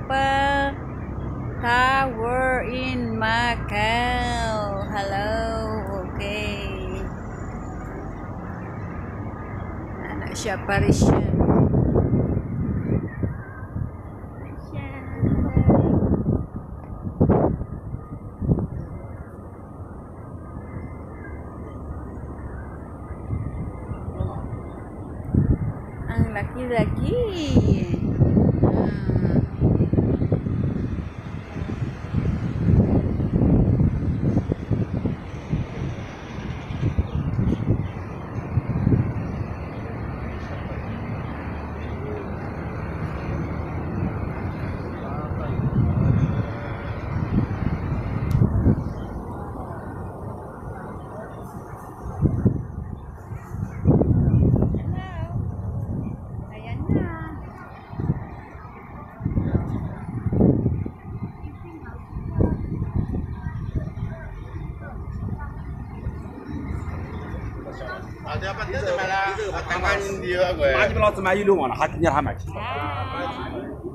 Eiffel Tower in Macau. Hello, okay. Anak siya Parisian. Ang laki-laki. Dia apa dia? Macam laut semayu lu mana? Hatinya ramai.